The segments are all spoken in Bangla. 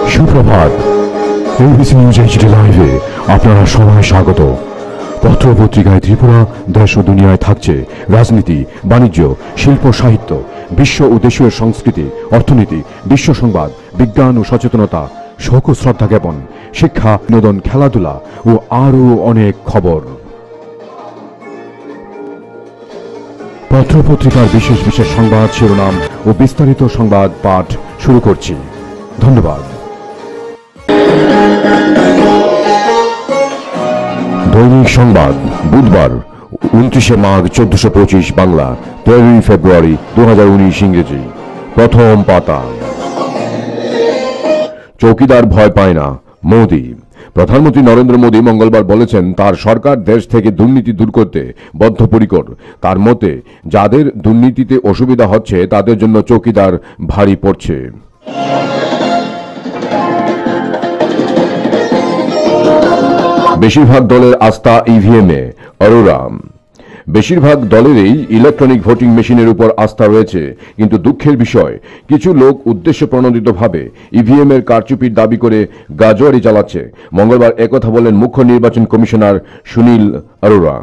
সুপ্রভাত। এবিসি নিউজ এইচডি লাইভে আপনারা সবাই স্বাগত। পত্র পত্রিকায় ত্রিপুরা, দেশ ও দুনিয়ায় থাকছে রাজনীতি, বাণিজ্য, শিল্প, সাহিত্য, বিশ্ব ও দেশীয় সংস্কৃতি, অর্থনীতি, বিশ্ব সংবাদ, বিজ্ঞান ও সচেতনতা, শোক ও শ্রদ্ধা জ্ঞাপন, শিক্ষা, বিনোদন, খেলাধুলা ও আরও অনেক খবর। পত্র পত্রিকার বিশেষ বিশেষ সংবাদ, শিরোনাম ও বিস্তারিত সংবাদ পাঠ শুরু করছি। ধন্যবাদ। দৈনিক সংবাদ, বুধবার 29 মাঘ 1425 বাংলা, 13 ফেব্রুয়ারি 2019 ইংরেজি। প্রথম পাতা। চৌকিদার ভয় পায় না, মোদি। প্রধানমন্ত্রী নরেন্দ্র মোদী মঙ্গলবার বলেছেন তার সরকার দেশ থেকে দুর্নীতি দূর করতে বদ্ধপরিকর। তার মতে যাদের দুর্নীতিতে অসুবিধা হচ্ছে তাদের জন্য চৌকিদার ভারী পড়ছে। বেশিরভাগ দলের আস্থা ইভিএমে, অরোরা। বেশিরভাগ দলেরই ইলেকট্রনিক ভোটিং মেশিনের উপর আস্থা রয়েছে, কিন্তু দুঃখের বিষয় কিছু লোক উদ্দেশ্য প্রণোদিতভাবে ইভিএম এর কারচুপির দাবি করে গাজোয়ারি চালাচ্ছে। মঙ্গলবার একথা বলেন মুখ্য নির্বাচন কমিশনার সুনীল অরোরা।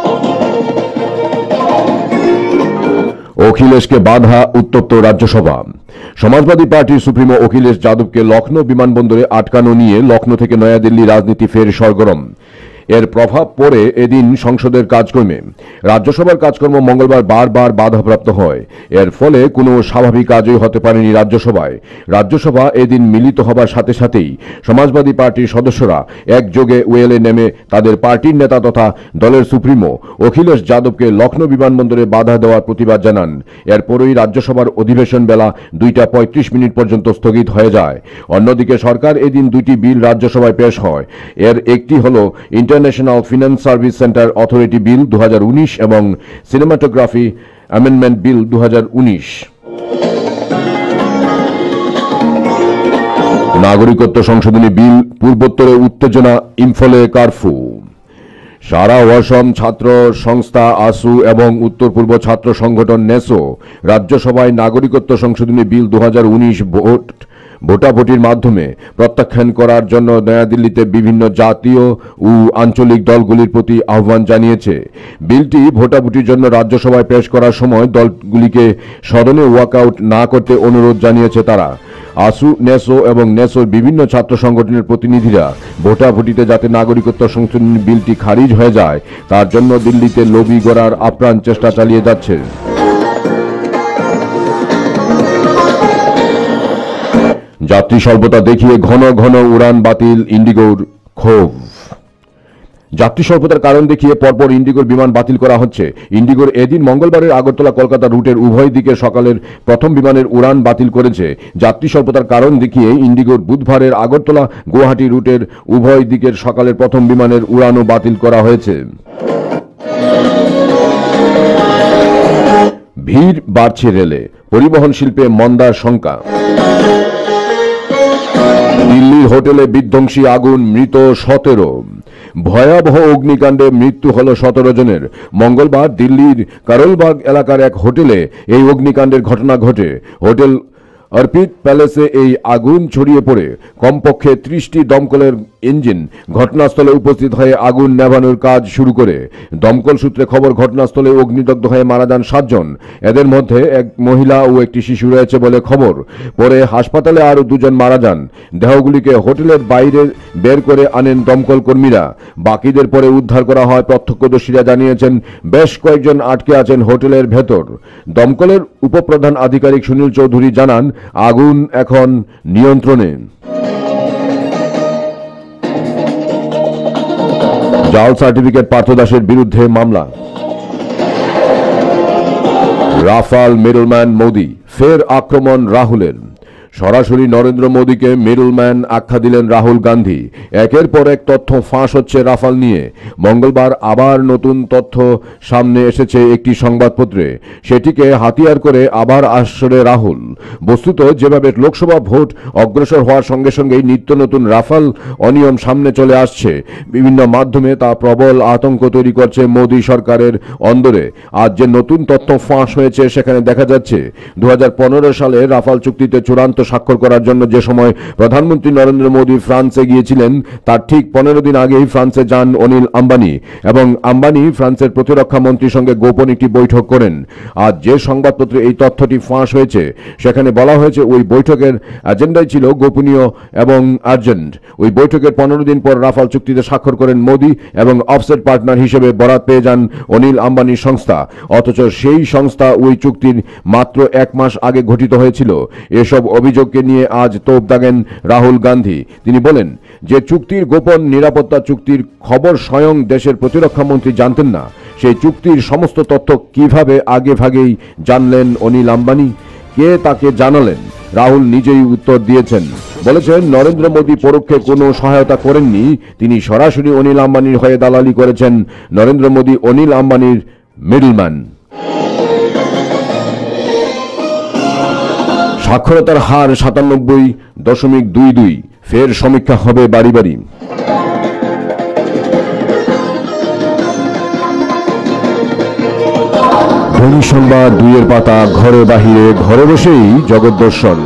অখিলেশকে বাধা উত্তপ্ত রাজ্যসভা। সমাজবাদী পার্টির সুপ্রিমো অখিলেশ যাদবকে লখনৌ বিমানবন্দরে আটকানো নিয়ে লখনৌ থেকে নয়াদিল্লি রাজনীতি ফের সরগরম। এর প্রভাব পড়ে এদিন সংসদের কাজকর্মে। রাজ্যসভার কাজকর্ম মঙ্গলবার বারবার বাধাপ্রাপ্ত হয়। এর ফলে কোনো স্বাভাবিক কাজই হতে পারেনি রাজ্যসভায়। রাজ্যসভা এদিন মিলিত হবার সাথে সাথেই সমাজবাদী পার্টির সদস্যরা একযোগে ওয়েলে নেমে তাদের পার্টির নেতা তথা দলের সুপ্রিমো অখিলেশ যাদবকে লখনৌ বিমানবন্দরে বাধা দেওয়ার প্রতিবাদ জানান। এরপরই রাজ্যসভার অধিবেশন বেলা 2:35 পর্যন্ত স্থগিত হয়ে যায়। অন্যদিকে সরকার এদিন দুইটি বিল রাজ্যসভায় পেশ হয়। এর একটি হল international finance service centre authority bill 2019 এবং সিনেমাটোগ্রাফি অ্যামেন্ডমেন্ট বিল 2019। নাগরিকত্ব সংশোধনী বিল, পূর্বোত্তরে উত্তেজনা, ইম্ফলে কারফিউ। সারা অসম ছাত্র সংস্থা আসু এবং উত্তর পূর্ব ছাত্র সংগঠন নেসো রাজ্যসভায় নাগরিকত্ব সংশোধনী বিল 2019 ভোটাভুটির মাধ্যমে প্রত্যাখ্যান করার জন্য নয়াদিল্লিতে বিভিন্ন জাতীয় ও আঞ্চলিক দলগুলির প্রতি আহ্বান জানিয়েছে। বিলটি ভোটাভুটির জন্য রাজ্যসভায় পেশ করার সময় দলগুলিকে সদনে ওয়াকআউট না করতে অনুরোধ জানিয়েছে তারা। আসু, নেসো এবং নেসোর বিভিন্ন ছাত্র সংগঠনের প্রতিনিধিরা ভোটাভুটিতে যাতে নাগরিকত্ব সংশোধনী বিলটি খারিজ হয়ে যায় তার জন্য দিল্লিতে লবি গড়ার আপ্রাণ চেষ্টা চালিয়ে যাচ্ছে। যাত্রী স্বল্পতা দেখিয়ে ঘন ঘন উড়ান বাতিল, ইন্ডিগোর ক্ষোভ। যাত্রী স্বল্পতার কারণ দেখিয়ে পরপর ইন্ডিগোর বিমান বাতিল করা হচ্ছে। ইন্ডিগোর এদিন মঙ্গলবারের আগরতলা কলকাতা রুটের উভয় দিকে সকালের প্রথম বিমানের উড়ান বাতিল করেছে। যাত্রী স্বল্পতার কারণ দেখিয়ে ইন্ডিগোর বুধবারের আগরতলা গুয়াহাটি রুটের উভয় দিকের সকালের প্রথম বিমানের উড়ানও বাতিল করা হয়েছে। ভিড় বাড়ছে রেলে, পরিবহন শিল্পে মন্দার শঙ্কা। দিল্লির হোটেলে বিধ্বংসী আগুন, মৃত 17। ভয়াবহ অগ্নিকাণ্ডে মৃত্যু হল 17 জনের। মঙ্গলবার দিল্লির কারোলবাগ এলাকার এক হোটেলে এই অগ্নিকাণ্ডের ঘটনা ঘটে। হোটেল অর্পিত প্যালেসে এই আগুন ছড়িয়ে পড়ে কমপক্ষে 30টি দমকলের ইঞ্জিন ঘটনাস্থলে উপস্থিত হয়ে আগুন নেভানোর কাজ শুরু করে। দমকল সূত্রে খবর, ঘটনাস্থলে অগ্নিদগ্ধ হয়ে মারা যান 7 জন। এদের মধ্যে এক মহিলা ও একটি শিশু রয়েছে বলে খবর। পরে হাসপাতালে আরও 2 জন মারা যান। দেহগুলিকে হোটেলের বাইরে বের করে আনেন দমকল কর্মীরা। বাকিদের পরে উদ্ধার করা হয়। প্রত্যক্ষদর্শীরা জানিয়েছেন বেশ কয়েকজন আটকে আছেন হোটেলের ভেতর। দমকলের উপপ্রধান আধিকারিক সুনীল চৌধুরী জানান আগুন এখন নিয়ন্ত্রণে। জাল সার্টিফিকেট পার্থ দাসের বিরুদ্ধে মামলা। রাফাল মিডলম্যান মোদি, ফের আক্রমণ রাহুলের। সরাসরি নরেন্দ্র মোদীকে মিডলম্যান আখ্যা দিলেন রাহুল গান্ধী। একের পর এক তথ্য ফাঁস হচ্ছে রাফাল নিয়ে। মঙ্গলবার আবার নতুন তথ্য সামনে এসেছে একটি সংবাদপত্রে। সেটিকে হাতিয়ার করে আবার আসরে রাহুল। বস্তুত যেভাবে লোকসভা ভোট অগ্রসর হওয়ার সঙ্গে সঙ্গেই নিত্য নতুন রাফাল অনিয়ম সামনে চলে আসছে, বিভিন্ন মাধ্যমে তা প্রবল আতঙ্ক তৈরি করছে মোদী সরকারের অন্দরে। আজ যে নতুন তথ্য ফাঁস হয়েছে সেখানে দেখা যাচ্ছে 2015 সালে রাফাল চুক্তিতে চূড়ান্ত স্বাক্ষর করার জন্য যে সময় প্রধানমন্ত্রী নরেন্দ্র মোদী ফ্রান্সে গিয়েছিলেন তার ঠিক 15 দিন আগেই ফ্রান্সে যান অনিল আম্বানি এবং আম্বানি ফ্রান্সের প্রতিরক্ষা মন্ত্রীর সঙ্গে গোপন একটি বৈঠক করেন। আজ যে সংবাদপত্রে এই তথ্যটি ফাঁস হয়েছে সেখানে বলা হয়েছে ওই বৈঠকের এজেন্ডাই ছিল গোপনীয় এবং আর্জেন্ট। ওই বৈঠকের 15 দিন পর রাফাল চুক্তিতে স্বাক্ষর করেন মোদী এবং অফসেট পার্টনার হিসেবে বরাত পেয়ে যান অনিল আম্বানির সংস্থা। অথচ সেই সংস্থা ওই চুক্তির মাত্র 1 মাস আগে গঠিত হয়েছিল। এসব অভিযোগকে নিয়ে আজ তোপ দাগেন রাহুল গান্ধী। তিনি বলেন যে চুক্তির গোপন নিরাপত্তা চুক্তির খবর স্বয়ং দেশের প্রতিরক্ষা মন্ত্রী জানতেন না, সেই চুক্তির সমস্ত তথ্য কিভাবে আগে ভাগেই জানলেন অনিল আম্বানি? কে তাকে জানালেন? রাহুল নিজেই উত্তর দিয়েছেন, বলেছেন নরেন্দ্র মোদী পরোক্ষে কোনো সহায়তা করেননি, তিনি সরাসরি অনিল আম্বানির হয়ে দালালি করেছেন। নরেন্দ্র মোদী অনিল আম্বানির মিডলম্যান। সাক্ষরতার হার 97.22। ফের সমীক্ষা হবে বাড়ি বাড়ি। ধনী সংবাদ 2-এর পাতা, ঘরে বাহিরে, ঘরে বসেই জগৎ দর্শন।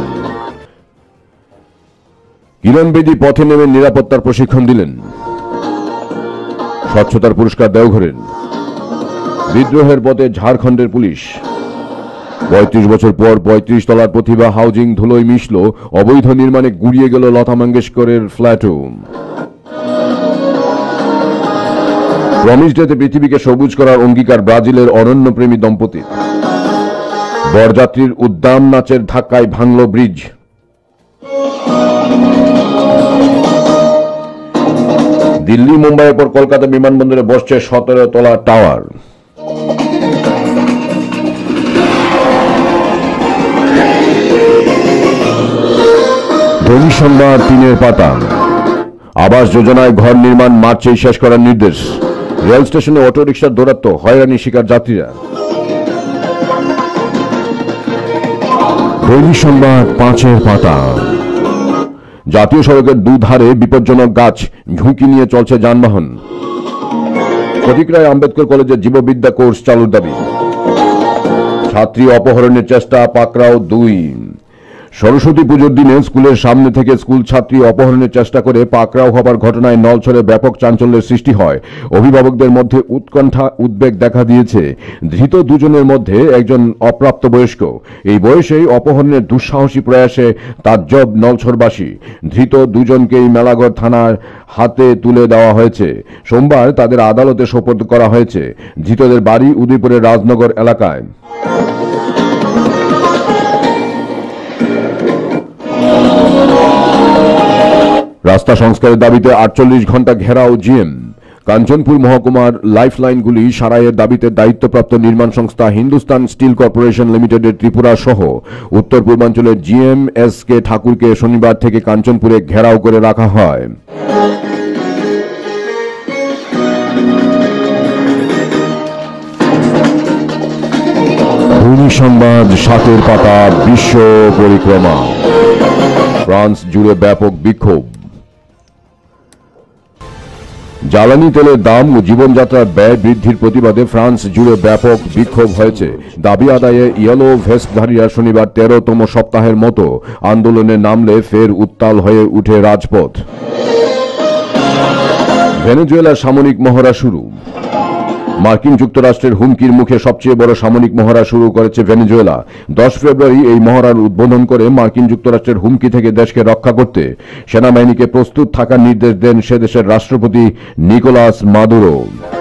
কিরণ বেদী পথে নেমে নিরাপত্তার প্রশিক্ষণ দিলেন। স্বচ্ছতার পুরস্কার দেওঘরের। বিদ্রোহের পথে ঝাড়খণ্ডের পুলিশ। 35 বছর পর 35 তলার প্রতিভা হাউজিং ধুলোয় মিশল। অবৈধ নির্মাণে গুড়িয়ে গেল লতা মঙ্গেশকরের ফ্ল্যাটও। প্রমিস ডেতে পৃথিবীকে সবুজ করার অঙ্গীকার ব্রাজিলের অরণ্যপ্রেমী দম্পতির। বরযাত্রীর উদ্দাম নাচের ধাক্কায় ভাঙল ব্রিজ। দিল্লি মুম্বাইয়ের পর কলকাতা বিমানবন্দরে বসছে 17 তলা টাওয়ার। ধনী সংবাদ 3-এর পাতা। আবাস যোজনায় ঘর নির্মাণ মার্চেই শেষ করার নির্দেশ। রেল স্টেশনে অটোরিকশার দৌরাত্ম্য, হয়রানি শিকার যাত্রীরা। ধনী সংবাদ 5-এর পাতা। জাতীয় সড়কের দুধারে বিপজ্জনক গাছ, ঝুঁকি নিয়ে চলছে যানবাহন। প্রতিক্রিয়ায় আম্বেদকর কলেজের জীববিদ্যা কোর্স চালুর দাবি। ছাত্রী অপহরণের চেষ্টা, পাকড়াও 2। সরস্বতী পুজোর দিনে স্কুলের সামনে থেকে স্কুল ছাত্রী অপহরণের চেষ্টা করে পাকড়াও হবার ঘটনায় নলছড়ে ব্যাপক চাঞ্চল্যের সৃষ্টি হয়। অভিভাবকদের মধ্যে উৎকণ্ঠা, উদ্বেগ দেখা দিয়েছে। ধৃত দুজনের মধ্যে একজন অপ্রাপ্তবয়স্ক। এই বয়সেই অপহরণের দুঃসাহসী প্রয়াসে তাজ্জব নলছড়বাসী। ধৃত দুজনকেই মেলাঘর থানার হাতে তুলে দেওয়া হয়েছে। সোমবার তাদের আদালতে সোপর্দ করা হয়েছে। ধৃতদের বাড়ি উদয়পুরের রাজনগর এলাকায়। রাস্তা সংস্কারের দাবিতে 48 ঘন্টা ঘেরাও জিএম। কাঞ্চনপুর মহকুমার লাইফলাইনগুলি সারাইয়ের দাবিতে দায়িত্বপ্রাপ্ত নির্মাণ সংস্থা হিন্দুস্তান স্টিল কর্পোরেশন লিমিটেডের ত্রিপুরা সহ উত্তর পূর্বাঞ্চলের জিএম এস কে ঠাকুরকে শনিবার থেকে কাঞ্চনপুরে ঘেরাও করে রাখা হয়। ভূমি সংবাদ 7-এর পাতা। বিশ্ব পরিক্রমা। ফ্রান্স জুড়ে ব্যাপক বিক্ষোভ। জ্বালানি তেলের দাম ও জীবনযাত্রার ব্যয় বৃদ্ধির প্রতিবাদে ফ্রান্স জুড়ে ব্যাপক বিক্ষোভ হয়েছে। দাবি আদায়ে ইয়েলো ভেস্টধারীরা শনিবার 13তম সপ্তাহের মতো আন্দোলনে নামলে ফের উত্তাল হয়ে উঠে রাজপথ। ভেনেজুয়েলার সামরিক মহড়া শুরু। মার্কিন যুক্তরাষ্ট্রের হুমকির মুখে সবচেয়ে বড় সামরিক মহড়া শুরু করেছে ভেনেজুয়েলা। 10 ফেব্রুয়ারি এই মহড়ার উদ্বোধন করে মার্কিন যুক্তরাষ্ট্রের হুমকি থেকে দেশকে রক্ষা করতে সেনাবাহিনীকে প্রস্তুত থাকার নির্দেশ দেন সে দেশের রাষ্ট্রপতি নিকোলাস মাদুরো।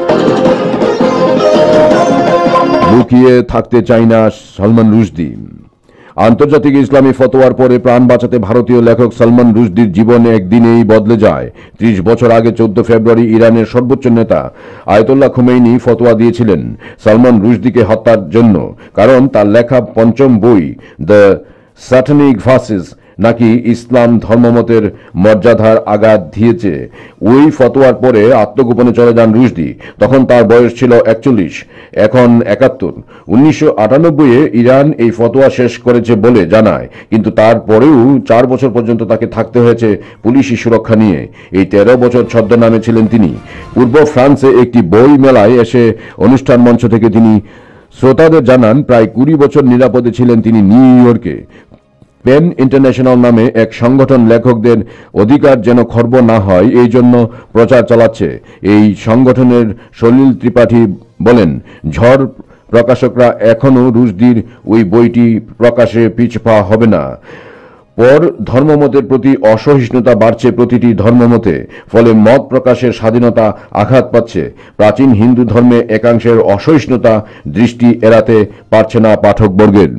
লুকিয়ে থাকতে চায় না সালমান রুশদি। আন্তর্জাতিক ইসলামী ফতোয়ার পরে প্রাণ বাঁচাতে ভারতীয় লেখক সালমান রুশদির জীবন একদিনেই বদলে যায়। 30 বছর আগে 14 ফেব্রুয়ারি ইরানের সর্বোচ্চ নেতা আয়াতুল্লাহ খোমেনি ফতোয়া দিয়েছিলেন সালমান রুশদিকে হত্যার জন্য, কারণ তার লেখা 5ম বই দ্য স্যাটানিক ভার্সেস নাকি ইসলাম ধর্মমতের মর্যাদার আঘাত দিয়েছে। ওই ফতোয়ার পরে আত্মগোপনে চলে যান রুশদি। তখন তার বয়স ছিল 41, এখন 71। 1998-এ ইরান এই ফতোয়া শেষ করেছে বলে জানায়, কিন্তু তারপরেও 4 বছর পর্যন্ত তাকে থাকতে হয়েছে পুলিশি সুরক্ষা নিয়ে। এই 13 বছর ছদ্মনামে ছিলেন তিনি। পূর্ব ফ্রান্সে একটি বই মেলায় এসে অনুষ্ঠান মঞ্চ থেকে তিনি শ্রোতাদের জানান প্রায় 20 বছর নিরাপদে ছিলেন তিনি নিউ ইয়র্কে। পেন ইন্টারন্যাশনাল নামে এক সংগঠন লেখকদের অধিকার যেন খর্ব না হয় এই জন্য প্রচার চালাচ্ছে। এই সংগঠনের সলিল ত্রিপাঠী বলেন, ঝড় প্রকাশকরা এখনো রুশদির ওই বইটি প্রকাশে পিছপা হবে না। পর ধর্মমতের প্রতি অসহিষ্ণুতা বাড়ছে প্রতিটি ধর্মমতে, ফলে মত প্রকাশের স্বাধীনতা আঘাত পাচ্ছে। প্রাচীন হিন্দু ধর্মে একাংশের অসহিষ্ণুতা দৃষ্টি এড়াতে পারছে না পাঠকবর্গের।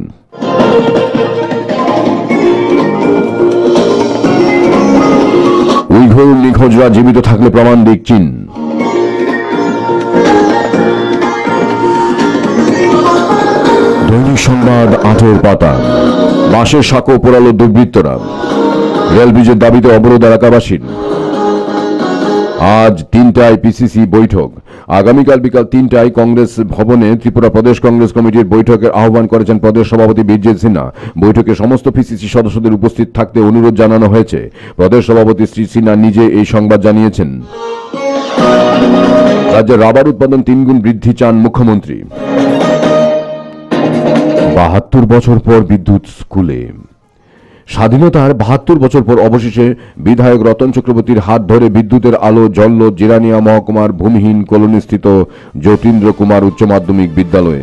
উইঘুর নিখোঁজরা জীবিত থাকলে প্রমাণ দিক চীন। দৈনিক সংবাদ ৮ পাতা। বাঁশের সাঁকো পোড়ালো দুর্বৃত্তরা, রেল ব্রিজের দাবিতে অবরোধ এলাকাবাসীর। আজ ৩টায় পিসিসি বৈঠক। আগামীকাল বিকাল ৩টায় কংগ্রেস ভবনে ত্রিপুরা প্রদেশ কংগ্রেস কমিটির বৈঠকের আহ্বান করেছেন প্রদেশ সভাপতি বিরজিৎ সিনহা। বৈঠকে সমস্ত পিসিসি সদস্যদের উপস্থিত থাকতে অনুরোধ জানানো হয়েছে। প্রদেশ সভাপতি শ্রী সিনহা নিজে এই সংবাদ জানিয়েছেন। রাজ্যে রাবার উৎপাদন ৩ গুণ বৃদ্ধি চান মুখ্যমন্ত্রী। ৭২ বছর পর বিদ্যুৎ স্কুলে। স্বাধীনতার ৭২ বছর পর অবশেষে বিধায়ক রতন চক্রবর্তীর হাত ধরে বিদ্যুতের আলো জ্বলল জিরানিয়া মহকুমার ভূমিহীন কলোনিস্থিত যতীন্দ্র কুমার উচ্চ মাধ্যমিক বিদ্যালয়ে।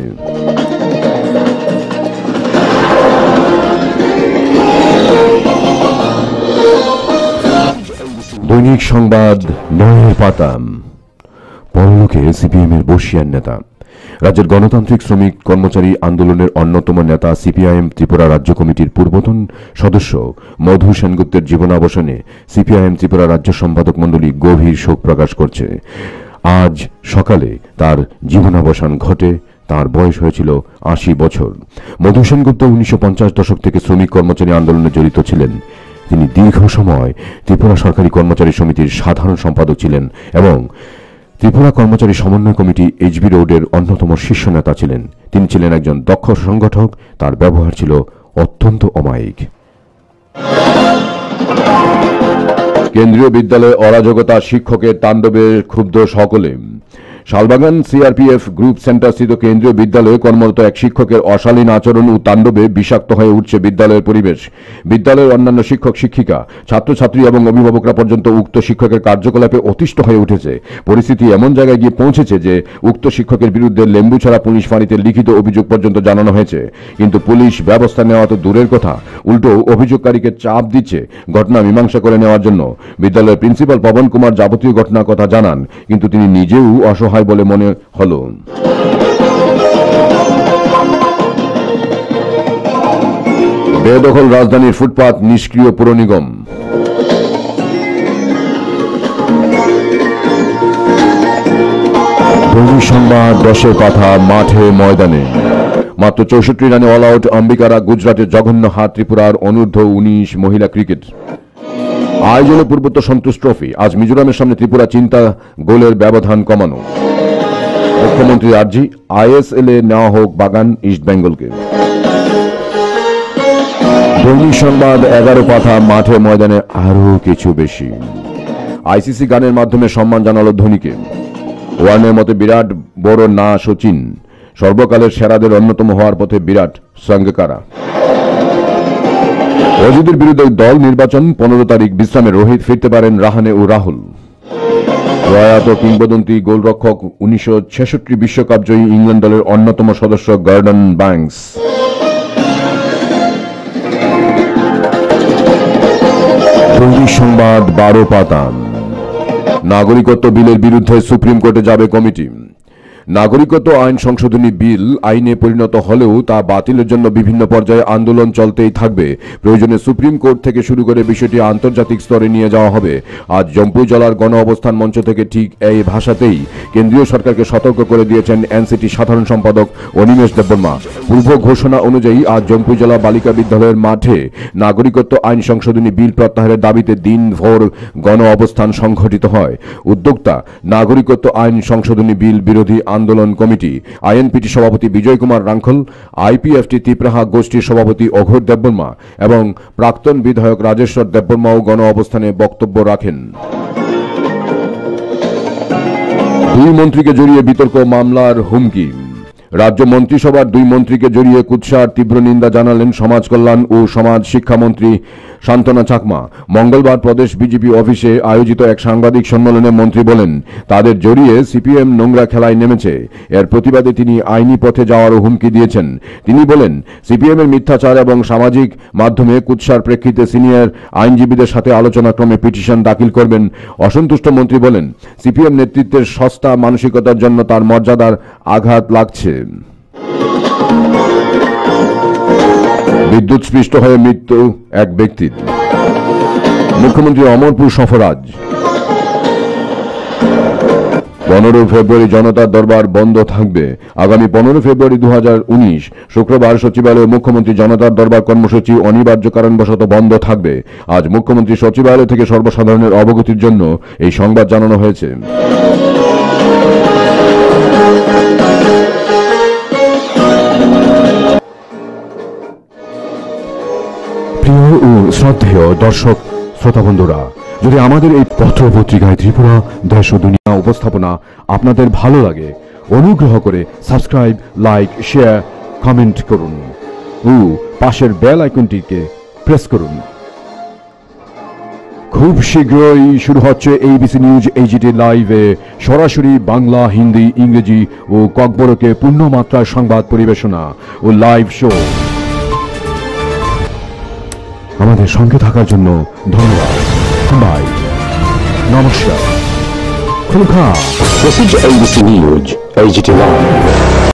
দৈনিক সংবাদ ৯ পাতা। পরলোকে সিপিএম এর বর্ষিয়ান নেতা। রাজ্যের গণতান্ত্রিক শ্রমিক কর্মচারী আন্দোলনের অন্যতম নেতা সিপিআইএম ত্রিপুরা রাজ্য কমিটির পূর্বতন সদস্য মধু সেনগুপ্তের জীবনাবসানে সিপিআইএম ত্রিপুরা রাজ্য সম্পাদক মণ্ডলী গভীর শোক প্রকাশ করছে। আজ সকালে তার জীবনাবসান ঘটে। তার বয়স হয়েছিল ৮০ বছর। মধু সেনগুপ্ত ১৯৫০ দশক থেকে শ্রমিক কর্মচারী আন্দোলনে জড়িত ছিলেন। তিনি দীর্ঘ সময় ত্রিপুরা সরকারি কর্মচারী সমিতির সাধারণ সম্পাদক ছিলেন এবং ত্রিপুরা কর্মচারী সমন্বয় কমিটি এইচবি রোডের অন্যতম শীর্ষ নেতা ছিলেন। তিনি ছিলেন একজন দক্ষ সংগঠক। তার ব্যবহার ছিল অত্যন্ত অমায়িক। কেন্দ্রীয় বিদ্যালয়ে অরাজকতা, শিক্ষকের তাণ্ডবে ক্ষুব্ধ সকলে। শালবাগান সিআরপিএফ গ্রুপ সেন্টার স্থিত কেন্দ্রীয় বিদ্যালয়ে কর্মরত এক শিক্ষকের অশালীন আচরণ ও তাণ্ডবে বিষাক্ত হয়ে উঠছে বিদ্যালয়ের পরিবেশ। বিদ্যালয়ের অন্যান্য শিক্ষক শিক্ষিকা, ছাত্রছাত্রী এবং অভিভাবকরা পর্যন্ত উক্ত শিক্ষকের কার্যকলাপে অতিষ্ঠ হয়ে উঠেছে। পরিস্থিতি এমন জায়গায় গিয়ে পৌঁছেছে যে উক্ত শিক্ষকের বিরুদ্ধে লেম্বুছড়া পুলিশ ফাঁড়িতে লিখিত অভিযোগ পর্যন্ত জানানো হয়েছে। কিন্তু পুলিশ ব্যবস্থা নেওয়া তো দূরের কথা, উল্টো অভিযোগকারীকে চাপ দিচ্ছে ঘটনা মীমাংসা করে নেওয়ার জন্য। বিদ্যালয়ের প্রিন্সিপাল পবন কুমার যাবতীয় ঘটনার কথা জানান, কিন্তু তিনি নিজেও অসহায় বলে মনে হল। বেদখল রাজধানীর ফুটপাত, নিষ্ক্রিয় পুর নিগম। দৈনিক সংবাদ ১০ পাতা। মাঠে ময়দানে মাত্র ৬৪ রানে অল আউট অম্বিকারা। গুজরাটের জঘন্য হার ত্রিপুরার অনূর্ধ্ব-১৯ মহিলা ক্রিকেট। আয়োজনে পূর্বোত্তর সন্তোষ ট্রফি। আজ মিজোরামের সামনে ত্রিপুরা চিন্তা গোলের ব্যবধান কমানো। মুখ্যমন্ত্রী আর্জি, আইএসএল এ নেওয়া হোক বাগান ইস্ট বেঙ্গলকে। দৈনিক সংবাদ ১১ পাতা। মাঠে ময়দানে আরো কিছু বেশি। আইসিসি গানের মাধ্যমে সম্মান জানালো ধোনিকে। ওয়ার্নের মতে বিরাট বড় না সচিন। সর্বকালের সেরাদের অন্যতম হওয়ার পথে বিরাট সাঙ্গাকারা। অজিতের বিরুদ্ধে দল নির্বাচন। ১৫ তারিখ বিশ্রামে রোহিত, ফিরতে পারেন রাহানে ও রাহুল। প্রয়াত কিংবদন্তি গোলরক্ষক ১৯৬৬ বিশ্বকাপ জয়ী ইংল্যান্ড দলের অন্যতম সদস্য গর্ডন ব্যাংকস। দৈনিক সংবাদ ১২ পাতা। নাগরিকত্ব বিলের বিরুদ্ধে সুপ্রিম কোর্টে যাবে কমিটি। নাগরিকত্ব আইন সংশোধনী বিল আইনে পরিণত হলেও তা বাতিলের জন্য বিভিন্ন পর্যায়ে আন্দোলন চলতেই থাকবে। প্রয়োজনে সুপ্রিম কোর্ট থেকে শুরু করে বিষয়টি আন্তর্জাতিক স্তরে নিয়ে যাওয়া হবে। আজ জম্পুই জেলার গণ অবস্থান মঞ্চ থেকে ঠিক এই ভাষাতেই কেন্দ্রীয় সরকারকে সতর্ক করে দিয়েছেন এনসিটি সাধারণ সম্পাদক অনিমেষ দেববর্মা। পূর্ব ঘোষণা অনুযায়ী আজ জম্পুই জেলা বালিকা বিদ্যালয়ের মাঠে নাগরিকত্ব আইন সংশোধনী বিল প্রত্যাহারের দাবিতে দিনভর গণ অবস্থান সংঘটিত হয়। উদ্যোক্তা নাগরিকত্ব আইন সংশোধনী বিল বিরোধী আন্দোলন কমিটি, আইএনপিটি সভাপতি বিজয় কুমার রাঙ্খল, আইপিএফটি ত্রিপ্রাহা গোষ্ঠীর সভাপতি অঘোর দেববর্মা এবং প্রাক্তন বিধায়ক রাজেশ্বর দেববর্মাও গণ অবস্থানে বক্তব্য রাখেন। দুই মন্ত্রীকে জড়িয়ে বিতর্ক, মামলার হুমকি। রাজ্য মন্ত্রিসভার 2 মন্ত্রীকে জড়িয়ে কুৎসার তীব্র নিন্দা জানালেন সমাজ কল্যাণ ও সমাজ শিক্ষামন্ত্রী শান্তনা চাকমা। মঙ্গলবার প্রদেশ বিজেপি অফিসে আয়োজিত এক সাংবাদিক সম্মেলনে মন্ত্রী বলেন, তাদের জড়িয়ে সিপিএম নোংরা খেলায় নেমেছে। এর প্রতিবাদে তিনি আইনি পথে যাওয়ারও হুমকি দিয়েছেন। তিনি বলেন, সিপিএম এর মিথ্যাচার এবং সামাজিক মাধ্যমে কুৎসার প্রেক্ষিতে সিনিয়র আইনজীবীদের সাথে আলোচনাক্রমে পিটিশন দাখিল করবেন। অসন্তুষ্ট মন্ত্রী বলেন, সিপিএম নেতৃত্বের সস্তা মানসিকতার জন্য তার মর্যাদার আঘাত লাগছে। বিদ্যুৎস্পৃষ্ট হয়ে মৃত্যু এক ব্যক্তির। মুখ্যমন্ত্রী অমরপুর সফর আজ। 15 ফেব্রুয়ারি জনতার দরবার বন্ধ থাকবে। আগামী 15 ফেব্রুয়ারি 2019 শুক্রবার সচিবালয়ে মুখ্যমন্ত্রী জনতার দরবার কর্মসূচি অনিবার্য কারণবশত বন্ধ থাকবে। আজ মুখ্যমন্ত্রী সচিবালয় থেকে সর্বসাধারণের অবগতির জন্য এই সংবাদ জানানো হয়েছে। প্রিয় ও শ্রদ্ধেয় দর্শক শ্রোতা বন্ধুরা, যদি আমাদের এই পত্র পত্রিকায় ত্রিপুরা দেশ ও দুনিয়া উপস্থাপনা আপনাদের ভালো লাগে, অনুগ্রহ করে সাবস্ক্রাইব, লাইক, শেয়ার, কমেন্ট করুন ও পাশের বেল আইকনটিকে প্রেস করুন। খুব শীঘ্রই শুরু হচ্ছে এবিসি নিউজ এইচডি লাইভে সরাসরি বাংলা, হিন্দি, ইংরেজি ও ককবরকে পূর্ণমাত্রার সংবাদ পরিবেশনা ও লাইভ শো। আমাদের সঙ্গে থাকার জন্য ধন্যবাদ। বাই, নমস্কার। খুলখা। This is ABC News, HD Live.